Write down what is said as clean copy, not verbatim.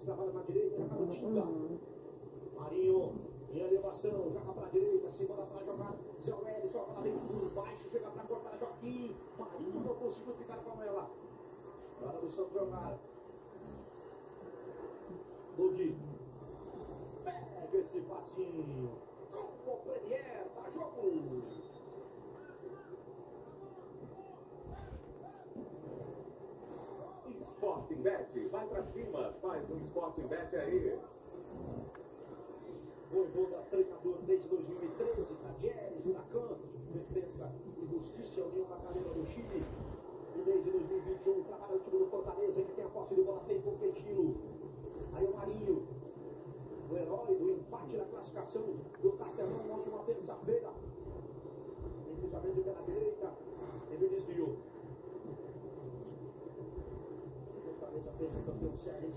trabalha na direita, joga no Tinga. Marinho, em elevação, joga para a direita, segura para jogar. Zé Aurélio, joga lá, vem por baixo, chega para cortar Joaquim. Marinho não conseguiu ficar com ela. Hora do Santos jogar. Lodi. Pega esse passinho. Como o Premier da jogo. Sporting Bet, vai pra cima, faz um Sporting Bet aí. Voivoda, treinador desde 2013, Tadieres, Huracan, Defensa e Justiça, União Macarena do Chile. E desde 2021 trabalha o time do Fortaleza, que tem a posse de bola, tem Pochettino. Aí o Marinho, o herói do empate na classificação do Castelão na última terça-feira. Tem cruzamento pela direita, teve o desvio. Fortaleza perde o campeão série